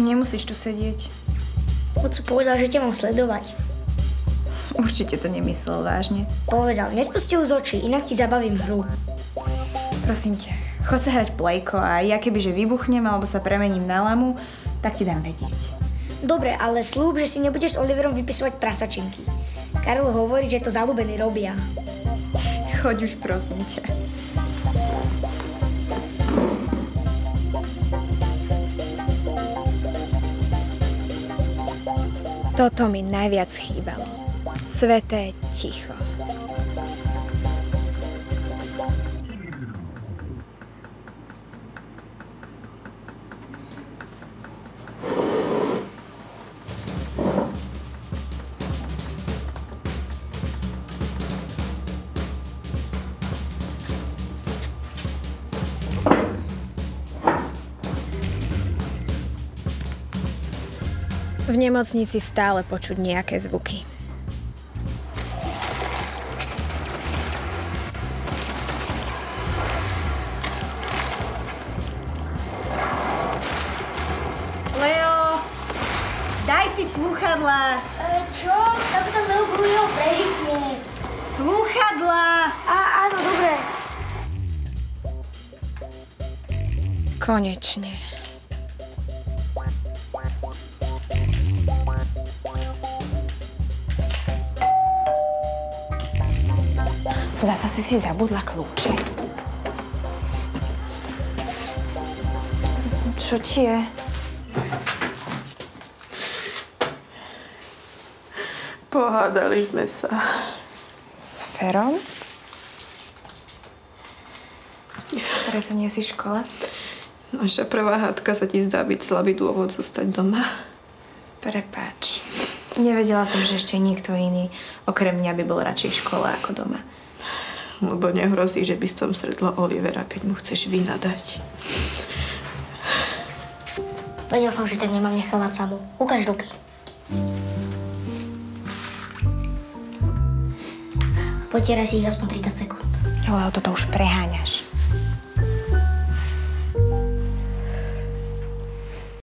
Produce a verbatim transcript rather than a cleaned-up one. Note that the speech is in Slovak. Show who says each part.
Speaker 1: Nemusíš tu sedieť.
Speaker 2: Otcu povedal, že ťa mám sledovať.
Speaker 1: Určite to nemyslel vážne.
Speaker 2: Povedal, nespustil z očí, inak ti zabavím hru.
Speaker 1: Prosím ťa, chod sa hrať plejko a ja kebyže vybuchnem alebo sa premením na lamu, tak ti dám vedieť.
Speaker 2: Dobre, ale slúb, že si nebudeš s Oliverom vypisovať prasačinky. Karol hovorí, že to zaľúbení robia.
Speaker 1: Choď už, prosím ťa.
Speaker 3: Toto mi najviac chýbalo. Sveté ticho. V nemocnici stále počuť nejaké zvuky.
Speaker 1: Leo, daj si slúchadlá.
Speaker 2: E, čo? Kapitán Leo bol jeho prežitie.
Speaker 1: Slúchadlá!
Speaker 2: Á, áno, dobre.
Speaker 3: Konečne. Zasa si si zabudla kľúče. Čo ti je?
Speaker 4: Pohádali sme sa.
Speaker 3: S Ferom? Preto nie si v škole?
Speaker 4: Naša prvá hádka sa ti zdá byť slabý dôvod zostať doma.
Speaker 3: Prepáč. Nevedela som, že ešte nikto iný okrem mňa by bol radšej v škole ako doma.
Speaker 4: Lebo nehrozí, že by som stretla Olivera, keď mu chceš vynadať.
Speaker 2: Vedel som, že ťa nemám nechávať samú. Ukáž ruky. Potieraj si ich aspoň tridsať sekúnd.
Speaker 3: Ale toto už preháňaš.